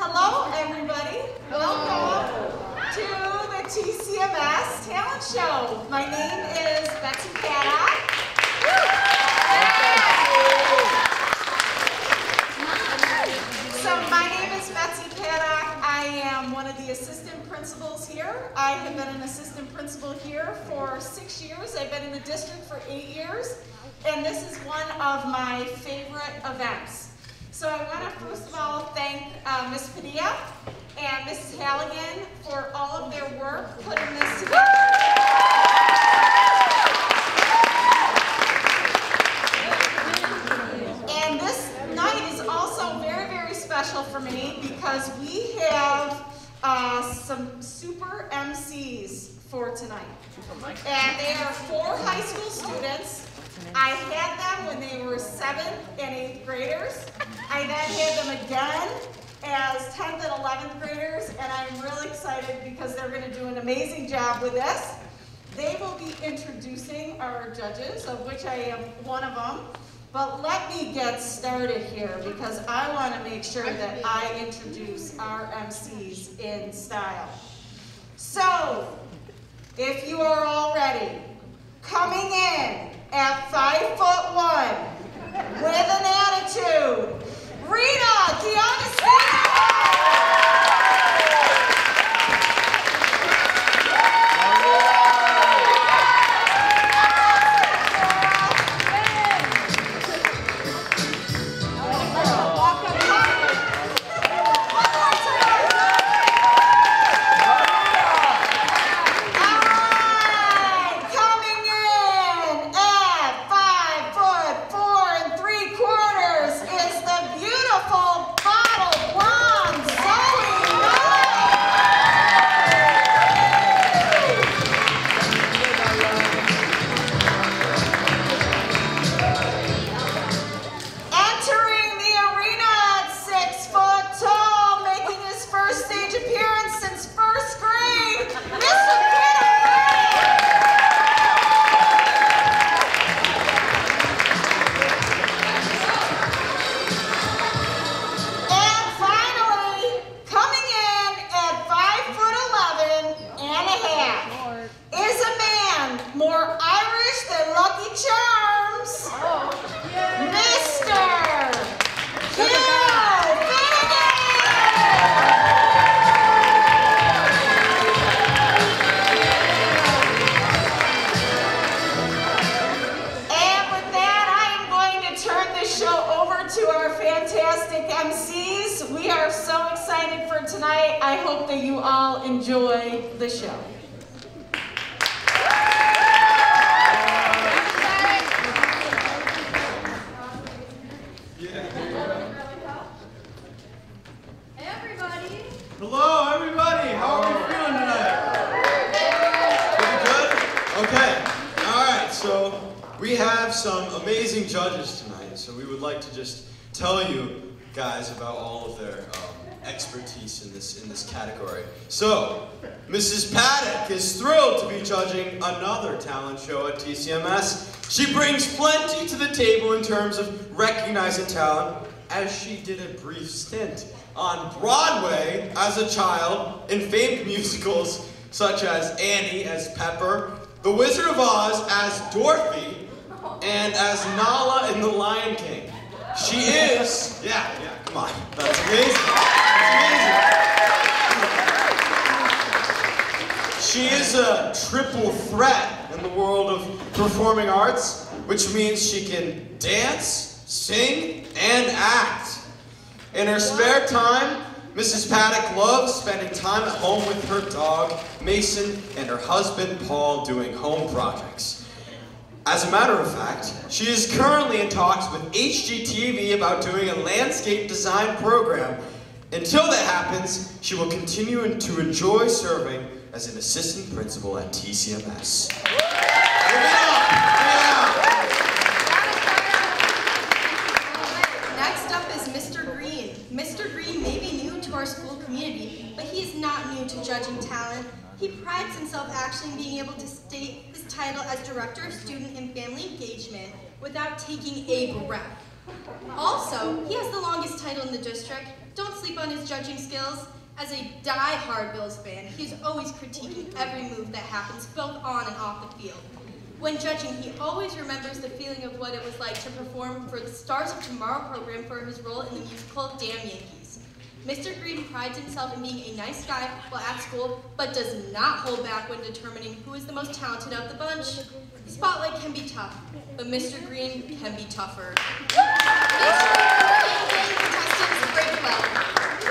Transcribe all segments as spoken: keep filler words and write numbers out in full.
Hello, everybody. Welcome to the T C M S Talent Show. My name is Betsy Paddock. So my name is Betsy Paddock. I am one of the assistant principals here. I have been an assistant principal here for six years. I've been in the district for eight years. And this is one of my favorite events. So I want to first of all thank uh, Miz Padilla and Missus Halligan for all of their work putting this together. And this night is also very, very special for me because we have uh, some super M Cs for tonight. And they are four high school students. I had them when they were seventh and eighth graders. I then had them again as tenth and eleventh graders, and I'm really excited because they're going to do an amazing job with this. They will be introducing our judges, of which I am one of them. But let me get started here because I want to make sure that I introduce our M Cs in style. So, if you are all ready, coming in at five foot one, with an attitude, Rita D'Agostino! Tonight, I hope that you all enjoy the show. Hey everybody! Hello everybody! How are we feeling tonight? Pretty good? Okay. Alright, so we have some amazing judges tonight, so we would like to just tell you guys about all of their um, expertise in this in this category. So, Missus Paddock is thrilled to be judging another talent show at T C M S. She brings plenty to the table in terms of recognizing talent, as she did a brief stint on Broadway as a child in famed musicals such as Annie as Pepper, The Wizard of Oz as Dorothy, and as Nala in The Lion King. She is, yeah, yeah, come on, that's amazing. She is a triple threat in the world of performing arts, which means she can dance, sing, and act. In her spare time, Missus Paddock loves spending time at home with her dog, Mason, and her husband, Paul, doing home projects. As a matter of fact, she is currently in talks with H G T V about doing a landscape design program. Until that happens, she will continue to enjoy serving as an assistant principal at T C M S. Next up is Mister Green. Mister Green may be new to our school community, but he is not new to judging talent. He prides himself actually in being able to state his title as Director of Student and Family Engagement without taking a breath. Also, he has the longest title in the district. Don't sleep on his judging skills. As a die-hard Bills fan, he's always critiquing every move that happens both on and off the field. When judging, he always remembers the feeling of what it was like to perform for the Stars of Tomorrow program for his role in the musical Damn Yankees. Mister Green prides himself in being a nice guy while at school, but does not hold back when determining who is the most talented of the bunch. The spotlight can be tough, but Mister Green can be tougher. Make sure your game contestants break well.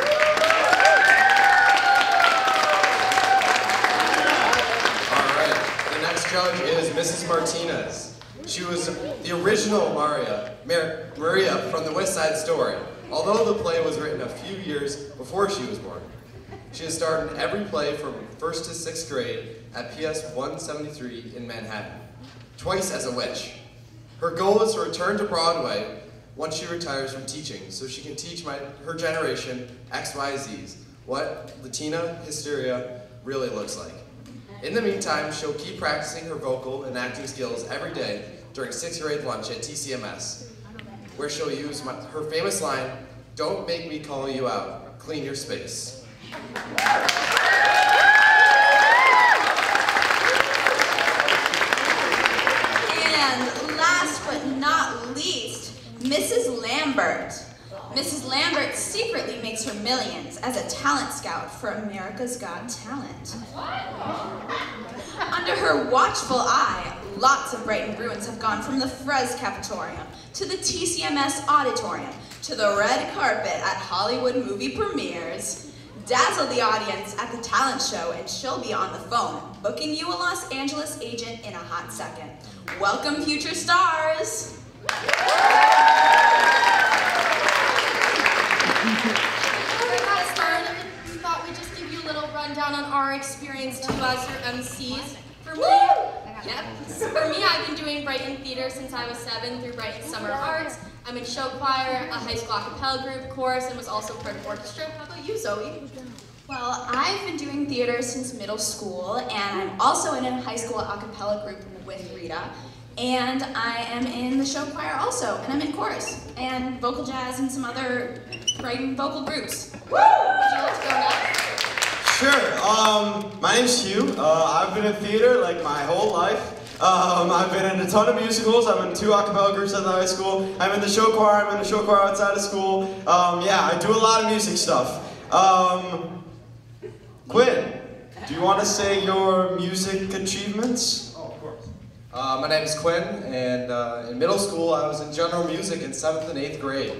Judge is Missus Martinez. She was the original Maria, Mar Maria from the West Side Story, although the play was written a few years before she was born. She has starred in every play from first to sixth grade at P S one seventy-three in Manhattan, twice as a witch. Her goal is to return to Broadway once she retires from teaching, so she can teach my, her generation, X Y Zs, what Latina hysteria really looks like. In the meantime, she'll keep practicing her vocal and acting skills every day during sixth grade lunch at T C M S, where she'll use my, her famous line, "Don't make me call you out, clean your space." And last but not least, Missus Lambert. Missus Lambert secretly makes her millions as a talent scout for America's Got Talent. Under her watchful eye, lots of Brighton Bruins have gone from the Frez Cafetorium to the T C M S Auditorium to the red carpet at Hollywood movie premieres. Dazzle the audience at the talent show and she'll be on the phone, booking you a Los Angeles agent in a hot second. Welcome, future stars! Before we got started, we thought we'd just give you a little rundown on our experience too as your M Cs. For me, yep. For me, I've been doing Brighton theater since I was seven through Brighton Summer Arts. I'm in show choir, a high school a cappella group, chorus, and was also part of orchestra. How about you, Zoe? Well, I've been doing theater since middle school, and I'm also in a high school a cappella group with Rita. And I am in the show choir also, and I'm in chorus, and vocal jazz, and some other Brighton vocal groups. Woo! Would you like to go next? Sure. Um, my name's Hugh. Uh, I've been in theater like my whole life. Um, I've been in a ton of musicals. I'm in two a cappella groups at the high school. I'm in the show choir. I'm in the show choir outside of school. Um, yeah, I do a lot of music stuff. Um, Quinn, do you want to say your music achievements? Oh, of course. Uh, my name is Quinn, and uh, in middle school I was in general music in seventh and eighth grade.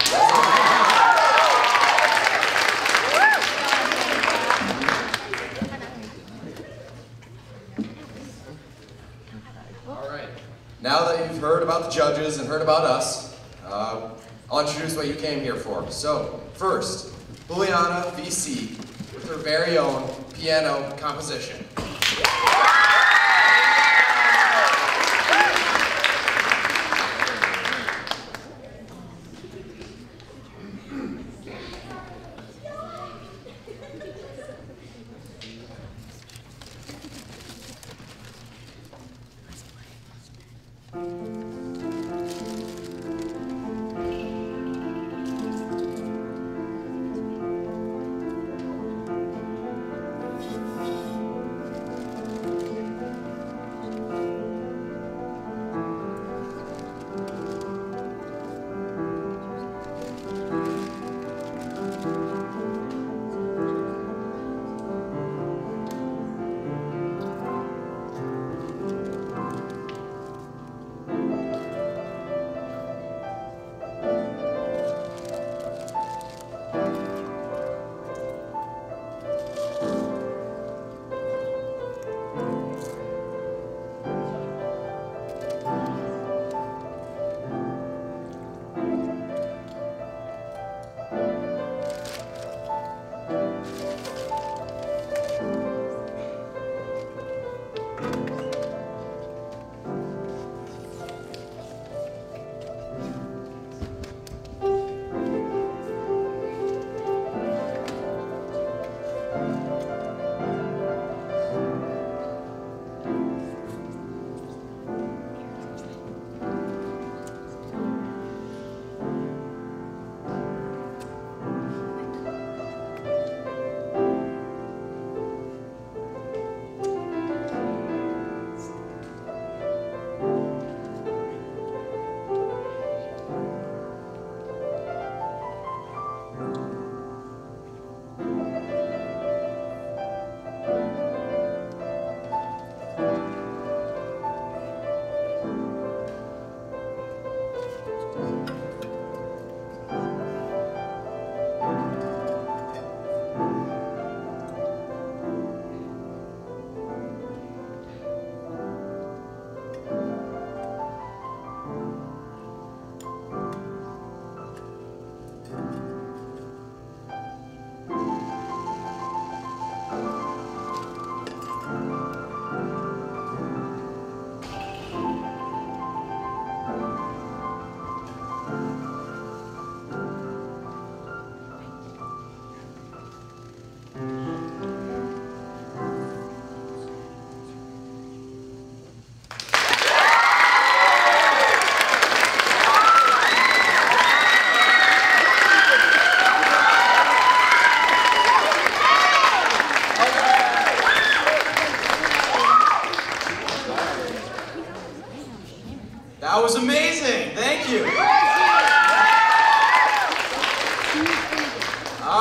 All right. Now that you've heard about the judges and heard about us, uh, I'll introduce what you came here for. So, first, Juliana V C with her very own piano composition.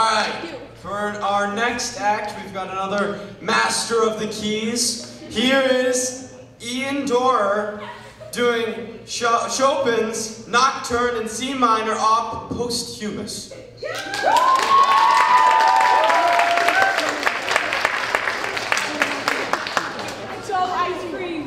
right, for our next act, we've got another master of the keys. Here is Ian Dorer doing Chopin's Nocturne in C minor op posthumous. So ice cream.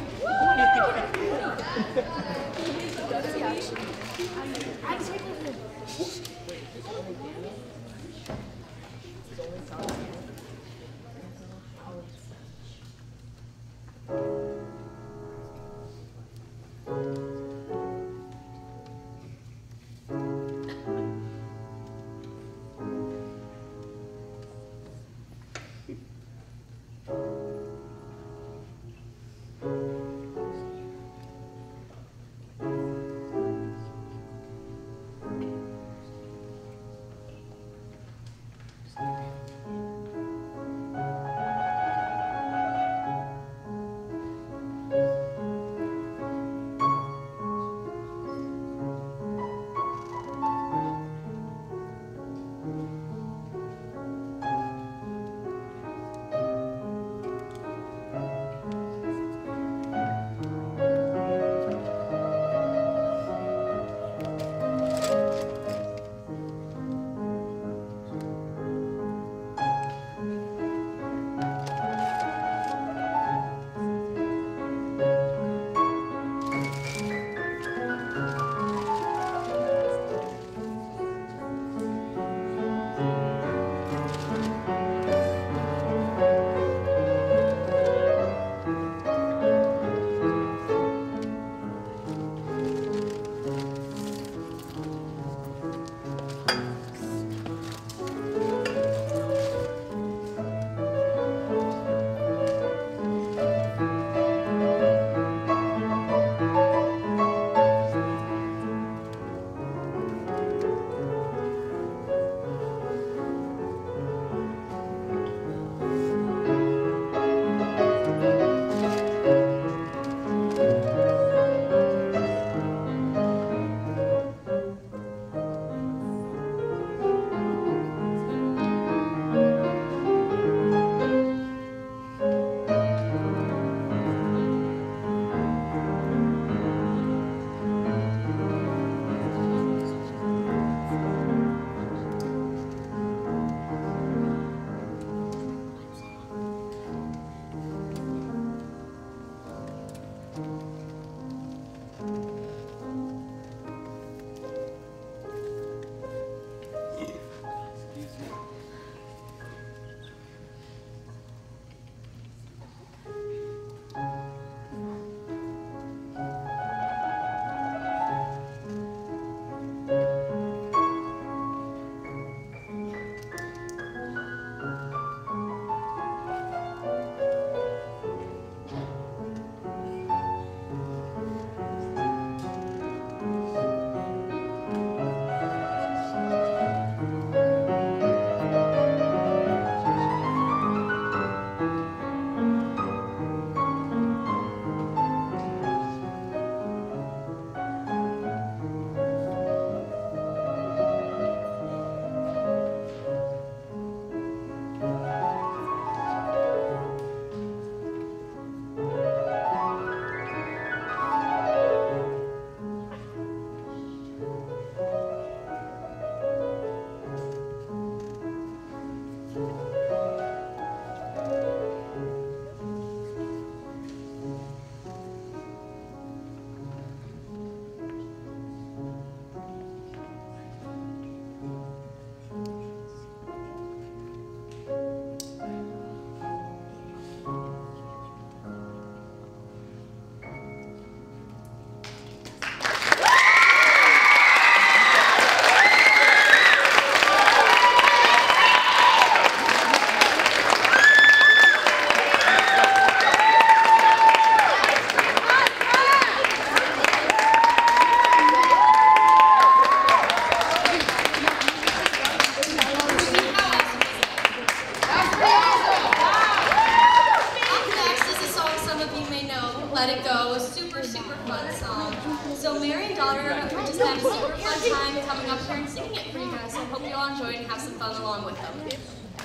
So Mary and daughter just had a super fun time coming up here and singing it for you guys. So Hope you all enjoy and have some fun along with them.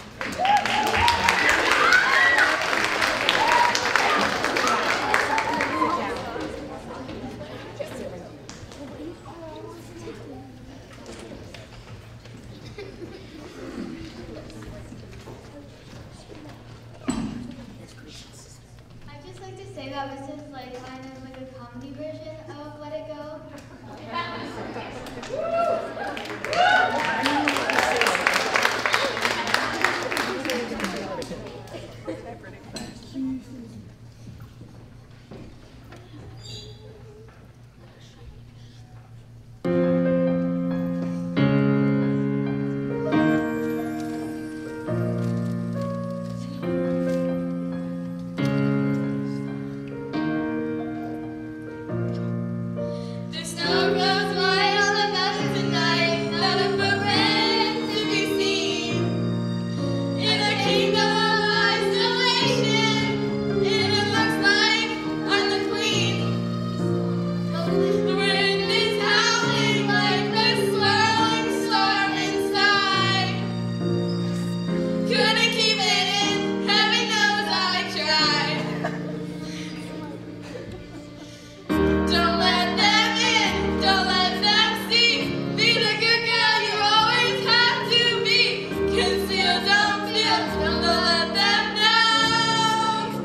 I'd just like to say that this is like kind of like a comedy version of Let It Go. The snow goes white on the mountain tonight, not a footprint to be seen. In a kingdom of isolation, and it looks like I'm the queen. The wind is howling like the swirling storm inside. Couldn't keep it in, heaven knows I tried. Don't let them in, don't let them see. Be the good girl you always have to be. Conceal, don't feel, don't let them know.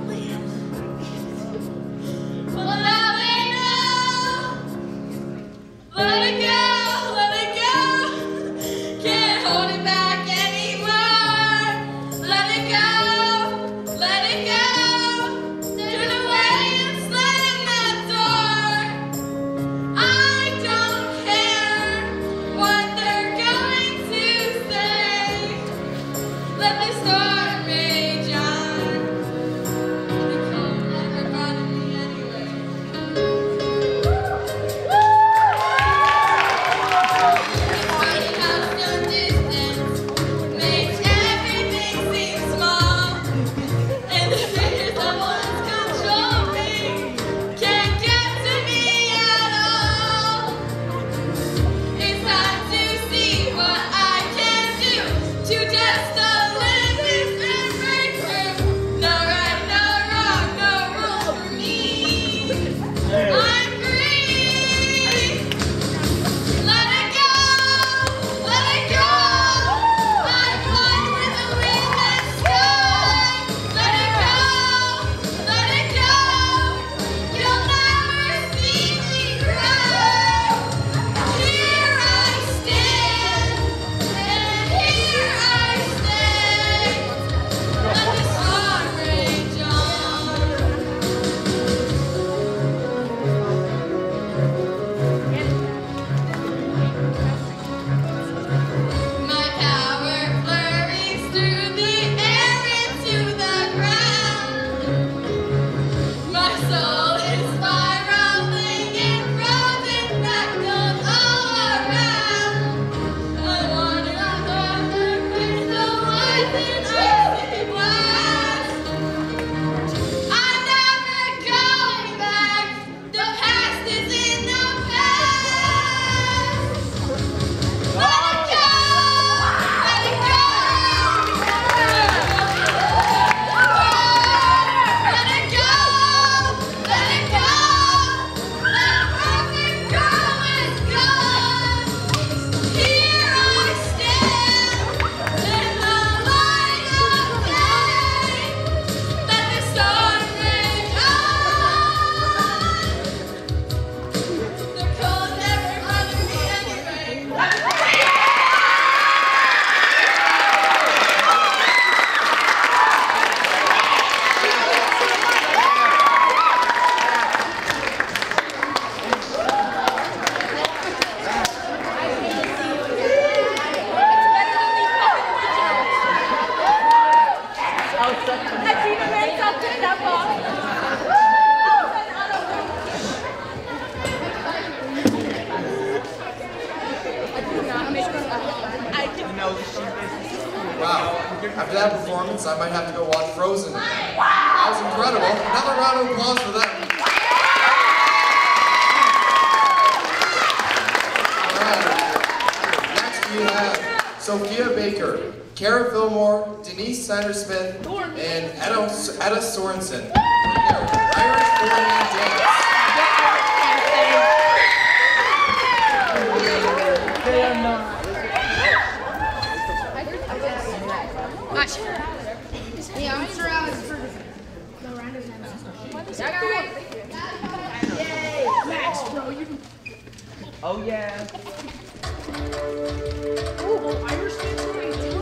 Well, now they know. Let it go, let it go. Can't hold it back anymore. Let it go, let it go. Turn away and slam that door. I don't care what they're going to say. Let the storm rage on. The cold never bothered me anyway. It's funny how some distance makes everything seem small. And the fear someone's control me can't get to me at all. It's time to see what I can do to just a limit and break through. No right, no wrong, no rules for me. I'm free. Let it go, let it go. I fly with the wind and sky. Let it go, let it go. You'll never see me cry. Here I stand, and here I stay. Let the storm rage on. My power flurries through the air into the ground. My soul is spiraling in frozen fractals all around. I wander on the crystal ice and icy blast. I'm never going back. The past is in the past. Let it go, let it go. Let it go, let it go. That perfect girl is gone. Here I stand in the light of day. Let the storm rage on. The cold never bothered me anyway. That's even made something up Wow. After that performance, I might have to go watch Frozen again. That was incredible. Another round of applause for them. All right. Next we have Sophia Baker, Kara Fillmore, Denise Snyder-Smith, and Etta, Etta Sorensen. Irish four-man dance. They are not. Watch. Yeah, I'm sure I was for the round of Yay! Max, bro, you. Oh yeah. Oh, Irish dance right.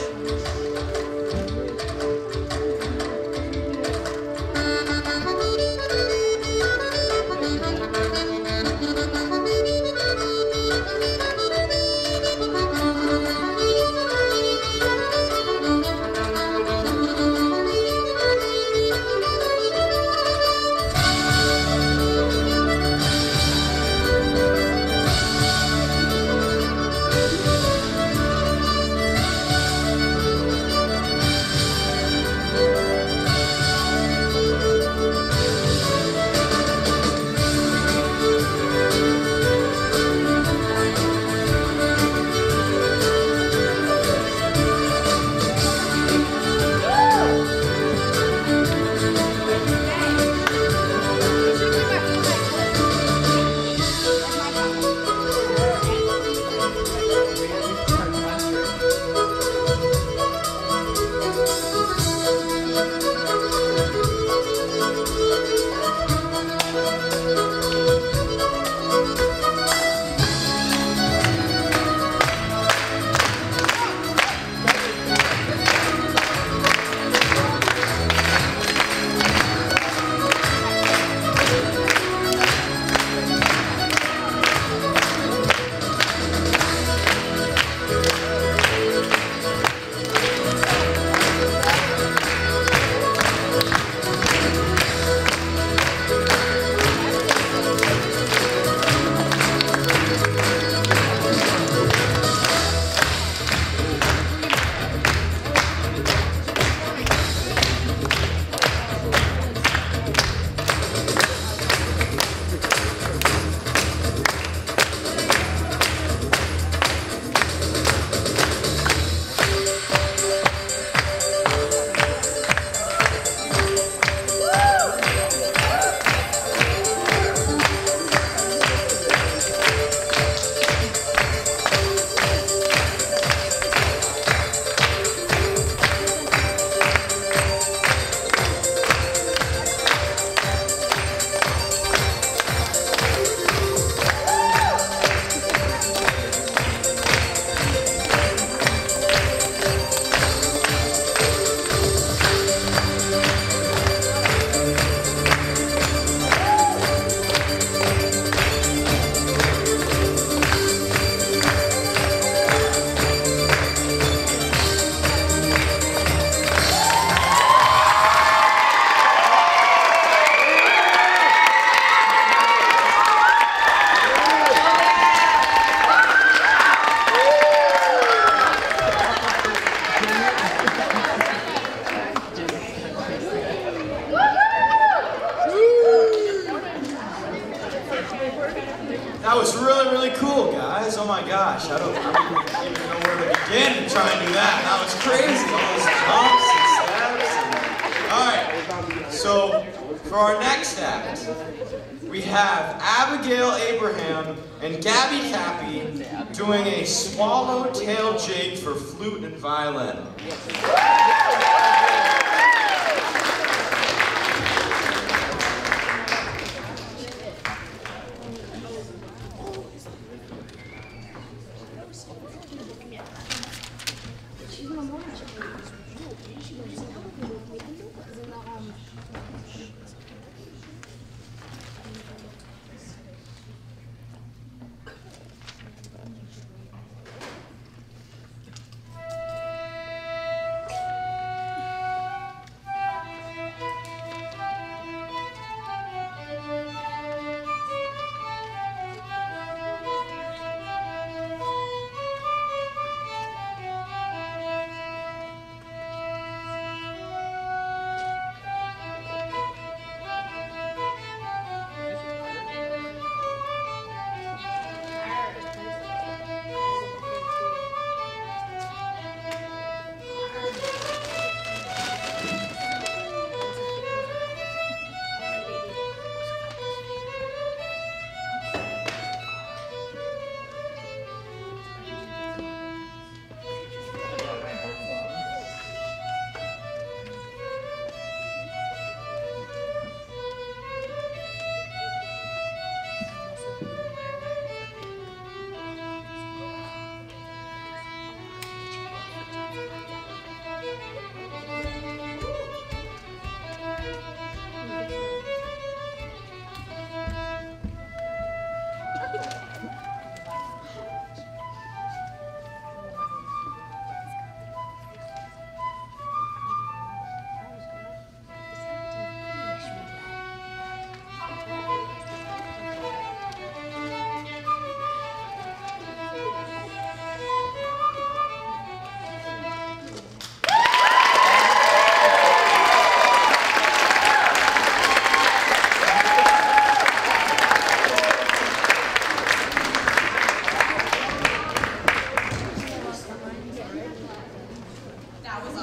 That was really, really cool, guys. Oh my gosh, I don't, I don't even know where to begin to try and do that. That was crazy. All those jumps and steps. And... All right, so for our next act, we have Abigail Abraham and Gabby Cappy doing a swallowtail jig for flute and violin.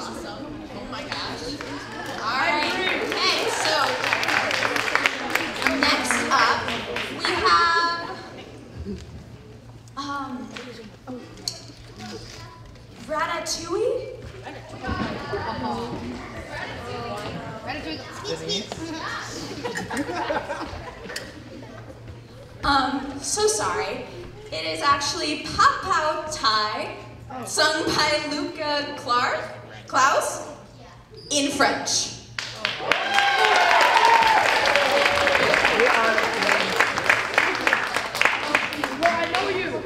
awesome. Oh my gosh. All right. Okay, so next up we have um Ratatouille. um, so sorry. It is actually Pop Out Thai, sung by Luca Clark, Klaus, in French. Well, I know you.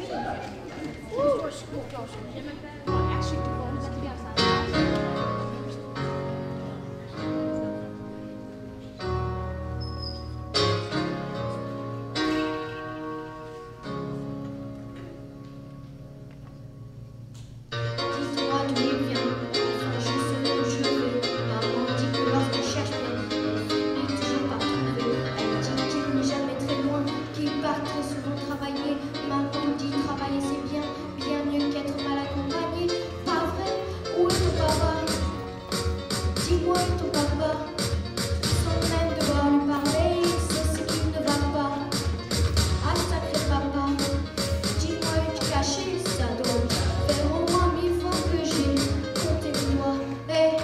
Dis-moi d'où il vient, enfin je sais où je vais. Maman dit que lorsqu'on cherche bien, il n'est toujours pas trouvé. Elle dit qu'il n'est jamais très loin, qu'il part très souvent travailler. Maman dit travailler c'est bien, bien mieux qu'être mal accompagné. Pas vrai? Où est ton papa? Dis-moi où est ton papa? Sans même devoir lui parler, c'est ce qui ne va pas. Ah sacré papa, dis-moi où tu caché, ça doit faire au moins mille fois que j'ai compté mes doigts. Hey.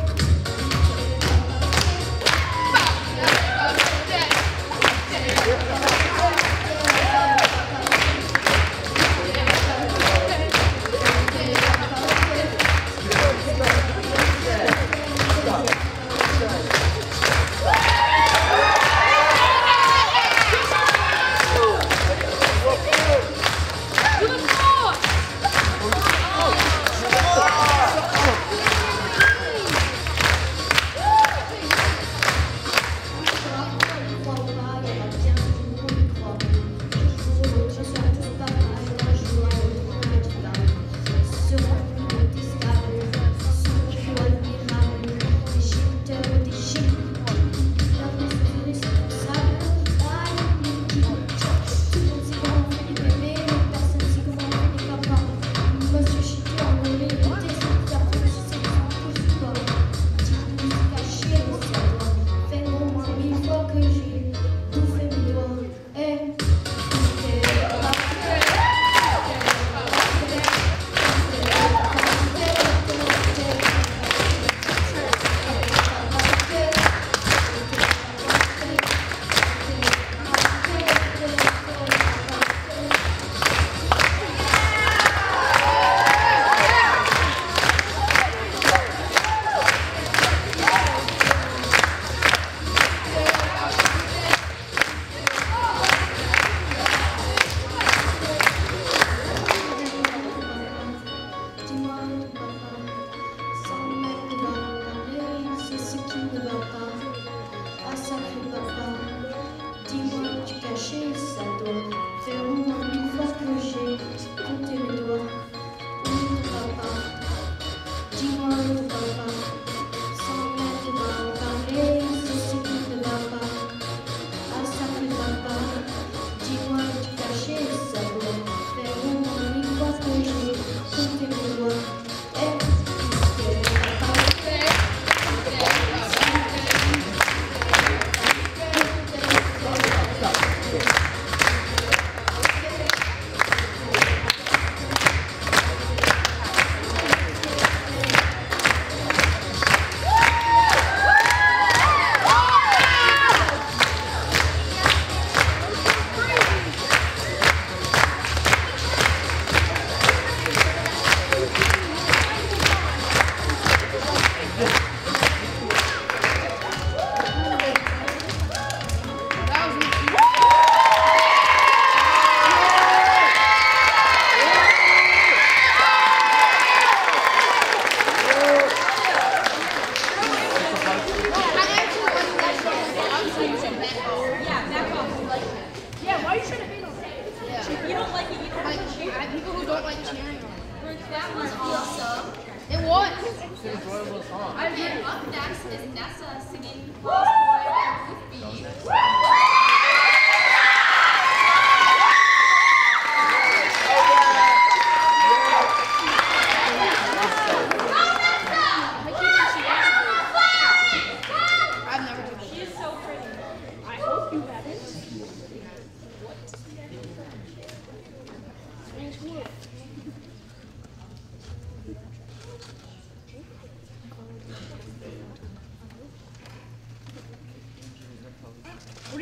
That was awesome. It was. It's an enjoyable song. I agree. Okay, up next is Nessa singing Lost Boy with Beat.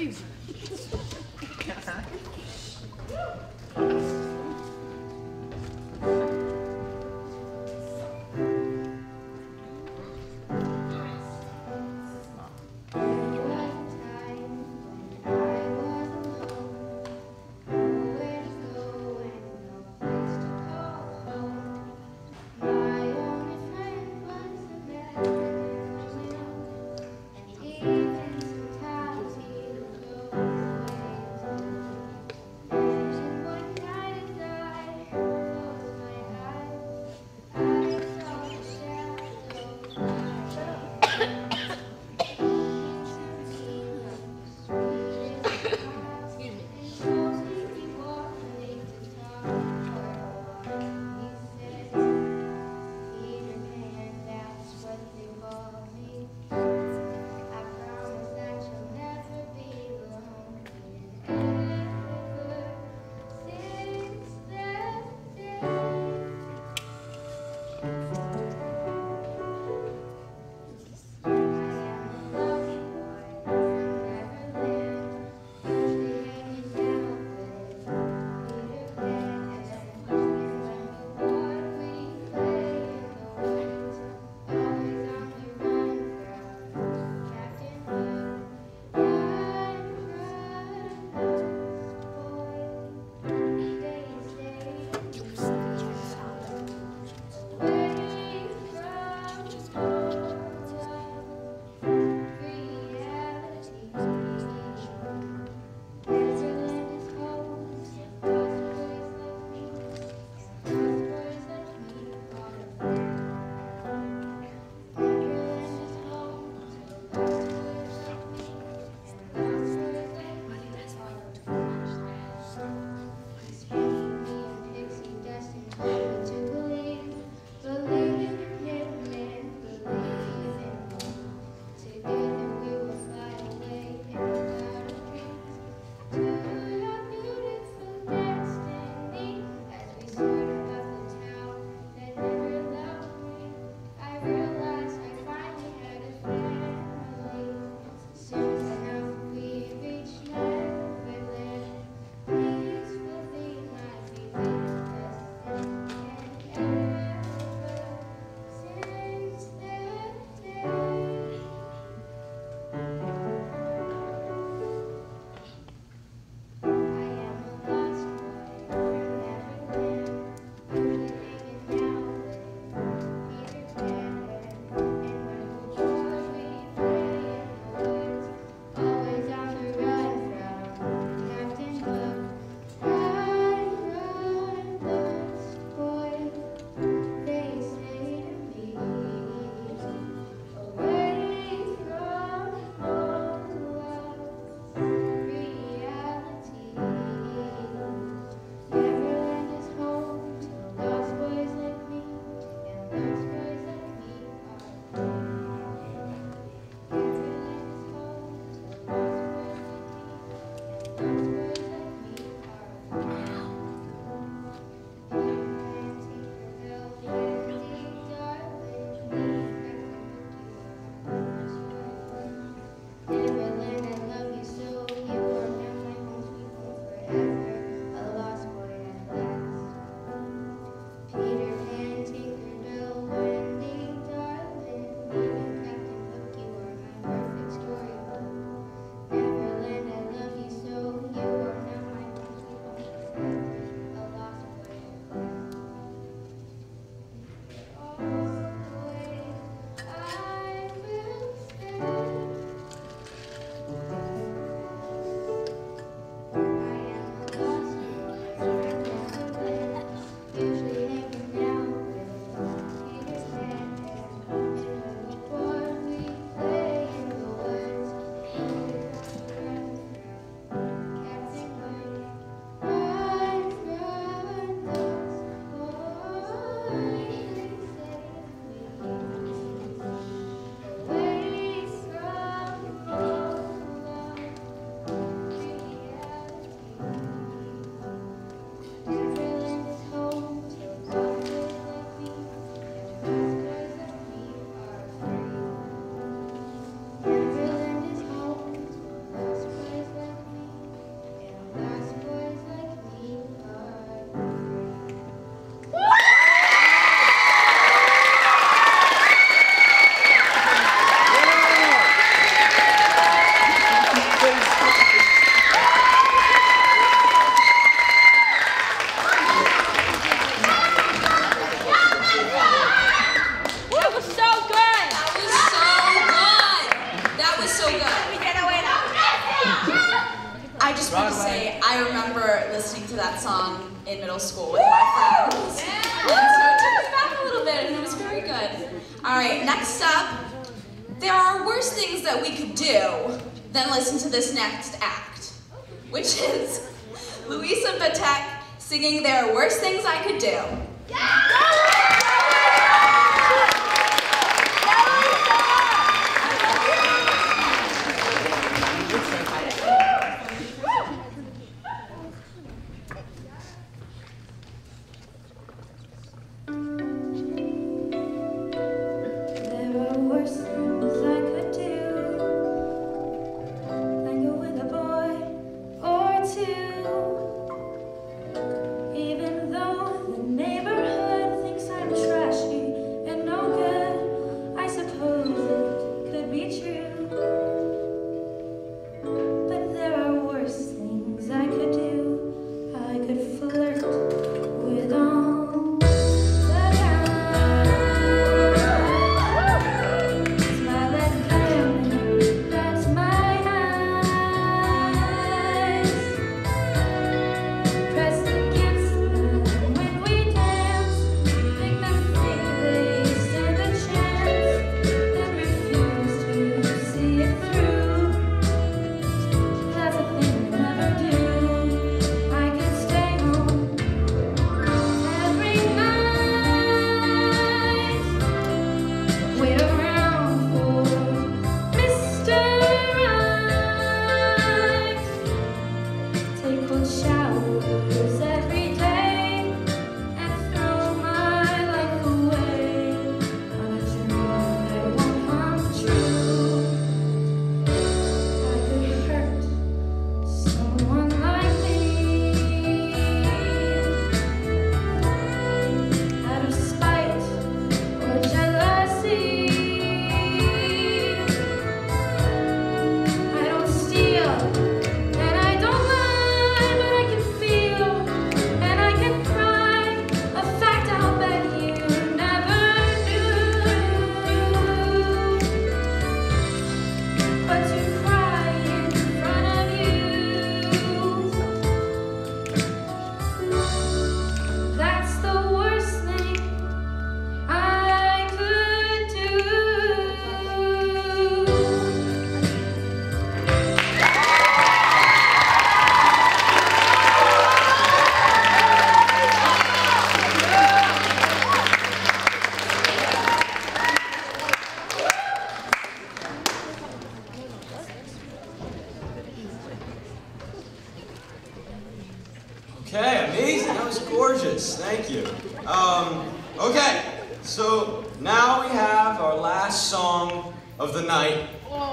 freezer. Even sometimes he would go away. listening to that song in middle school with my friends. And so it took me back a little bit, and it was very good. All right, next up, there are worse things that we could do than listen to this next act, which is Louisa Batek singing There Are Worse Things I Could Do. Okay, amazing. That was gorgeous. Thank you. Um, okay, so now we have our last song of the night.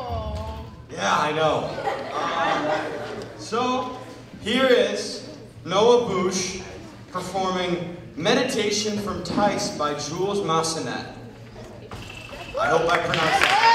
Yeah, I know. Um, so here is Noah Bush performing Meditation from Tice by Jules Massenet. I hope I pronounced that.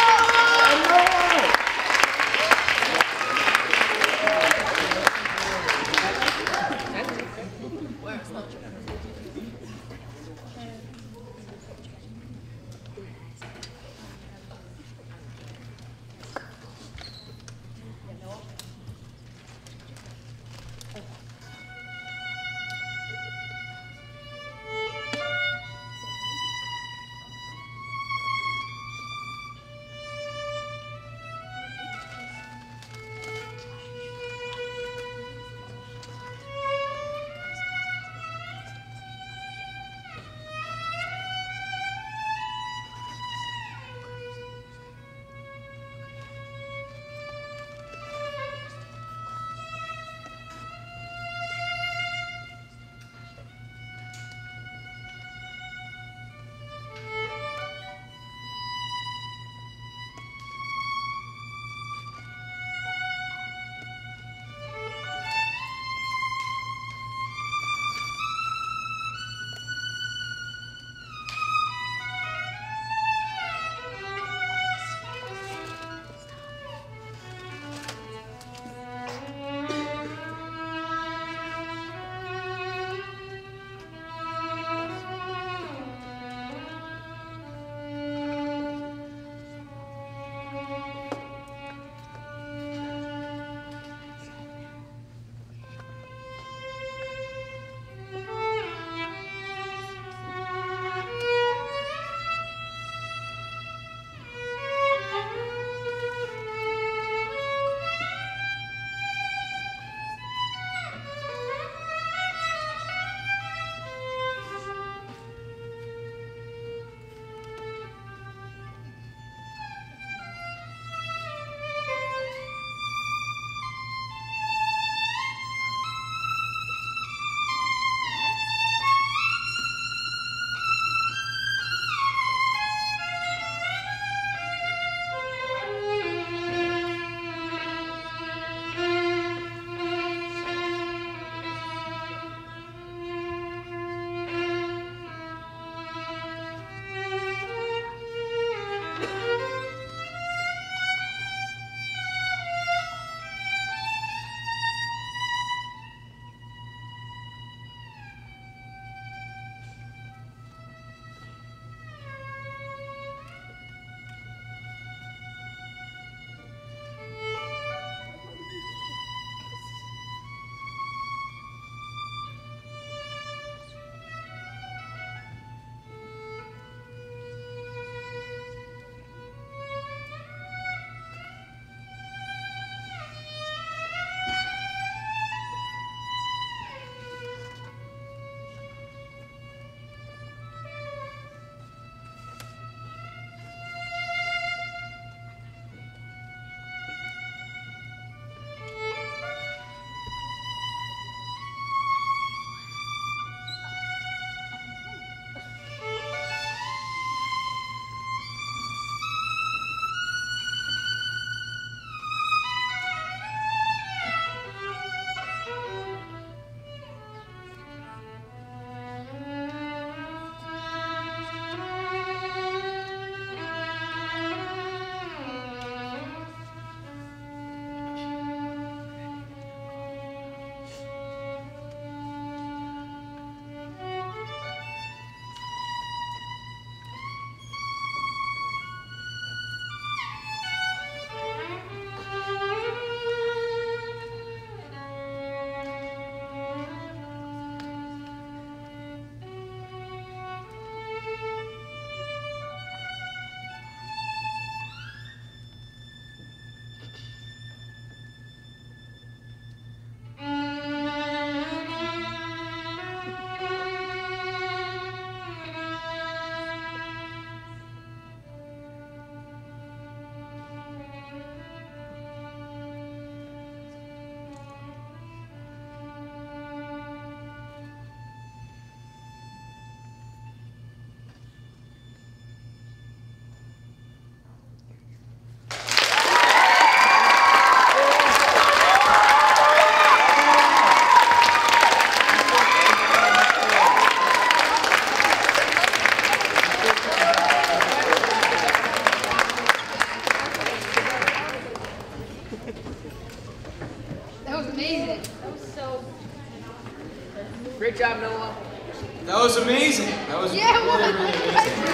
Great job, Noah. That was amazing. That was Yeah, really, well, really amazing.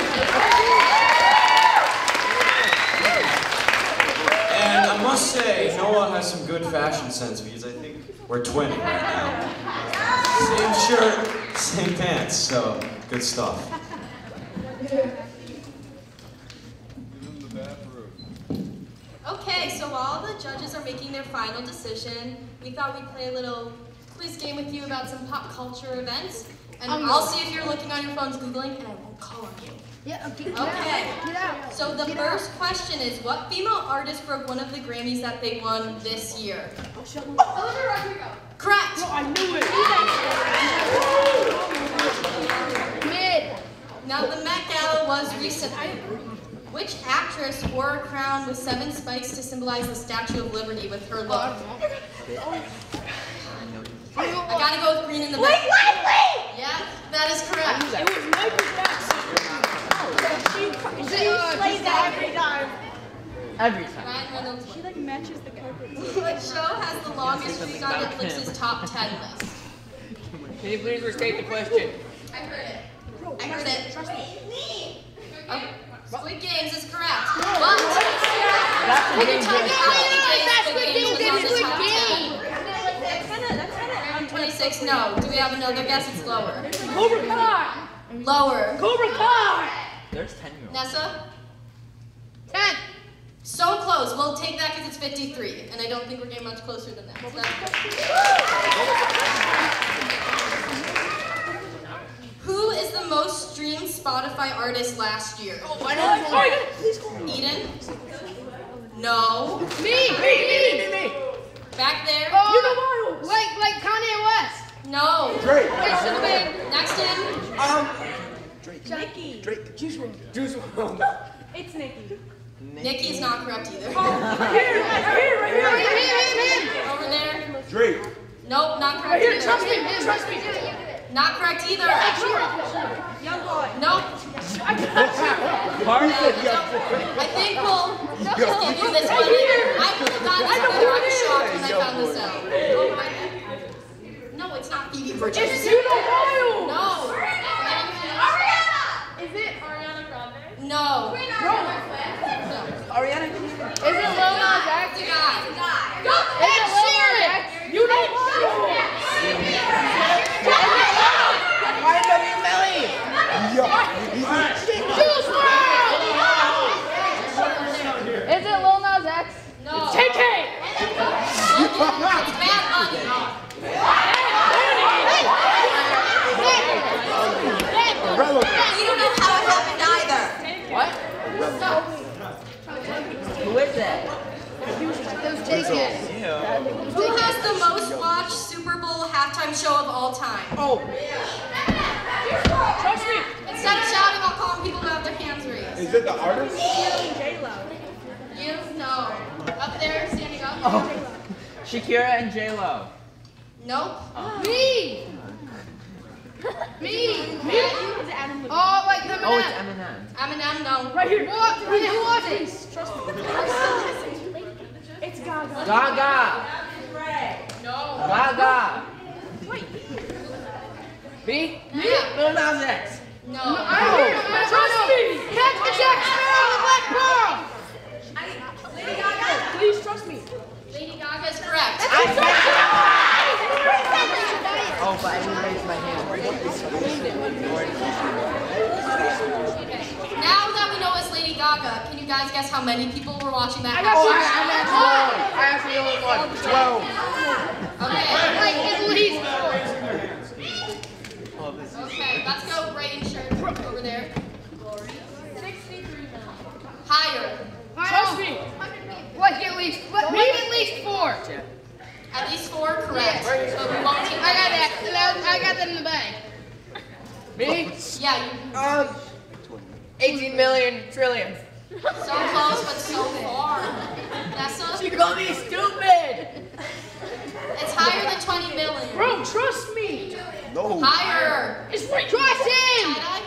And I must say, Noah has some good fashion sense because I think we're twinning right now. Same shirt, same pants, so good stuff. Okay, so while the judges are making their final decision, we thought we'd play a little quiz game with you about some pop culture events. And Um, I'll see if you're looking on your phones Googling, and I won't call on you. Yeah, okay. Okay. Get out. So the Get first question is, what female artist broke one of the Grammys that they won this year? Olivia Rodrigo. Correct. No, I knew it. Mid. Now the Met Gala was recently. Which actress wore a crown with seven spikes to symbolize the Statue of Liberty with her look? I gotta go with green in the back. Wait, wait, wait! Yeah, that is correct. It was Michael Jackson. She plays that every time. Every time. Ryan Reynolds. She like matches the carpet. What show has the longest streak on Netflix's top ten list? Can you please restate the question? I heard it. I heard it. Trust me. Oh, Squid Games is correct. But we can talk about any Squid Games was on the top ten. That's kind of, that's kind of. Round twenty-six, no. Do we have another guess? It's lower. Cobra Kai. Lower. Cobra Kai. There's ten year olds. Nessa? ten. So close. We'll take that because it's fifty-three, and I don't think we're getting much closer than that. So that's Who is the most streamed Spotify artist last year? Oh, I know. Please call me. Eden? No. Me. Me, me, me, me. Back there? Oh, You know Miles. Like, like Kanye West. No. Drake. It should have been. Next in. Um. Nikki. Drake. Juice world. Juice world. It's Nikki. Nikki is not correct either. Right here, right here, right here. Him, him, him. Over there. Drake. Nope, not Right correct here, either. trust me, trust me. Not correct either. Young boy. Nope. Carson, yes. I think we'll just give you this one. I would have gotten this together. I was shocked when I found this out. Oh, right there. No, it's not Phoebe Bridgers. It's Juno Wild. No. Is it? Ariana Grande? No. No. Ariana. Is it Lil Nas X? It's a guy. Go Ed Sheeran. You know I know you, Melly. Juice world. Is it Lil Nas X? No. K K. It's Bad Bunny. You don't know how it happened either. What? Who is that? Who has the most watched Super Bowl halftime show of all time? Oh. Trust me. Instead of shouting, I'll call on people who have their hands raised. Is it the artist? You? No. Up there, standing up? Oh. Shakira and J Lo. Nope. Me. Me. Me. Oh, like Eminem. Oh, it's Eminem. Eminem, no. Right here. What? Who was it? Trust me. It's Gaga. Gaga. No. Gaga. B? Me? Lil Nas X. No. Trust me. Captain Jack Sparrow, the Black Pearl. Lady Gaga? Please trust me. Lady Gaga is correct. Oh, but I didn't raise my hand. Now that we know it's Lady Gaga, can you guys guess how many people were watching that? Oh, I, halftime I'm at show? twelve. I actually only won. twelve. Okay. Like at least. Okay, let's go Brighton shirt over there. Higher. Trust me. Like at least. Like at least four. At least four, correct. So we won't take I got that. I got that in the bag. Me? Yeah, you, Um, eighteen million trillion. so close, but so far. That's a, You call me stupid. it's higher than twenty million. Bro, trust me. No. Higher. It's right. Trust him. Tie-dye?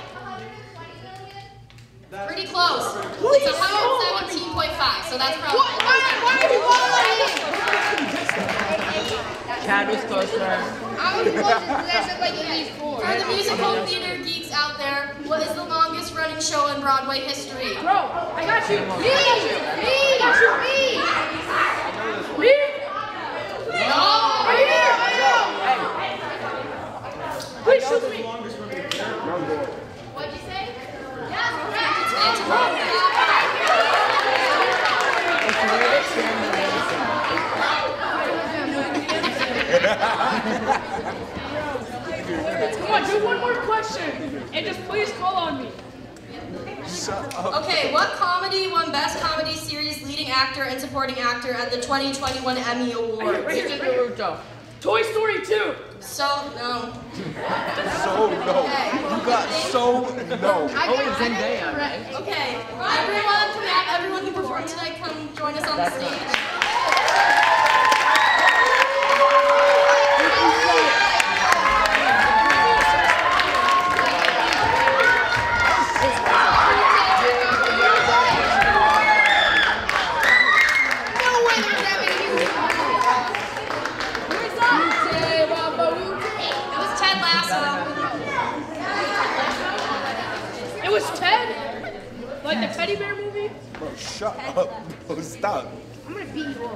Pretty close. It's one hundred seventeen point five, so that's probably. Why? Why are you following? Chad was closer. I was close. That's like at least four. For the musical theater geeks out there, what is the longest running show in Broadway history? Bro, I got you. Me. Me. Me. Me? No. Right here. Right here. Please shoot me. What'd you say? Yes, correct. It's Antimatter. Come on, do one more question. And just please call on me. Okay, what comedy won Best Comedy Series Leading Actor and Supporting Actor at the twenty twenty-one Emmy Awards? Right here, right here. Toy Story two. So, no. So no. You got so no. I Oh, got it's Zendaya, right? Okay, everyone, can we have everyone who performed tonight come join us on the That's stage? not- It was Ted. Like the teddy bear movie. Bro, shut up. Bro, stop. I'm gonna beat you up.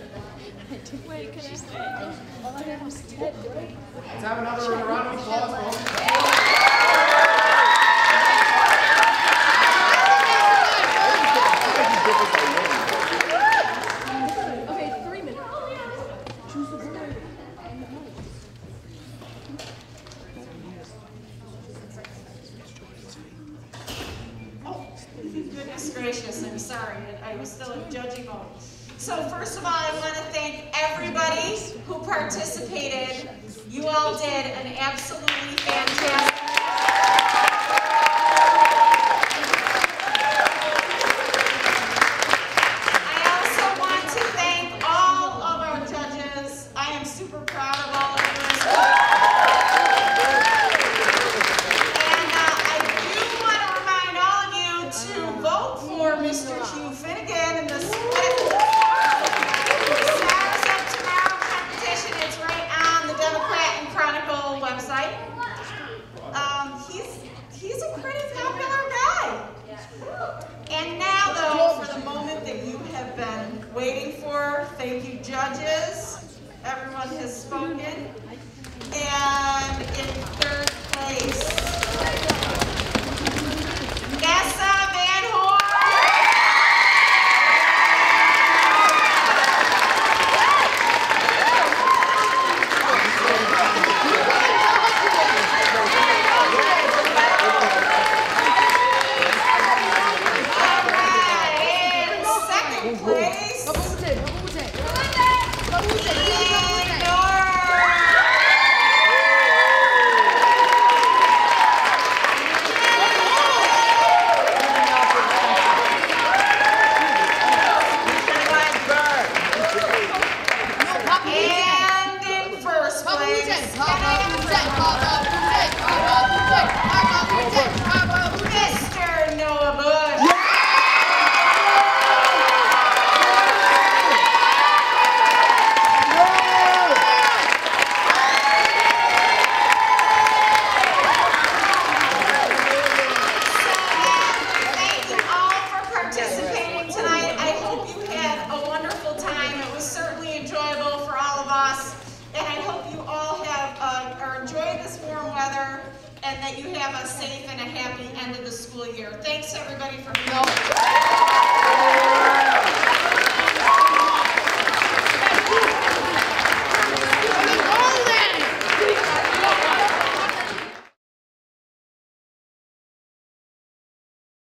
Let's have another round of applause, folks. Okay, three minutes. Goodness gracious, I'm sorry, I was still in judging mode. So first of all, I want to thank everybody who participated. You all did an absolutely fantastic I also want to thank all of our judges. I am super proud of all of you as well. And uh, I do want to remind Hugh Finnegan in the Stars of Tomorrow competition. It's right on the Democrat and Chronicle website. Um, he's he's a pretty popular guy. And now, though, for the moment that you have been waiting for, thank you, judges. Everyone has spoken. And in third place, Essa Van Horn. All right, in second place, Eleanor. And in first place, Mister Noah Bush. Thank you all for participating tonight. I hope you had a wonderful time. It was certainly enjoyable for all of us. And I hope you all have uh, are enjoying this warm weather and that you have a safe and a happy end of the school year. Thanks everybody for being here.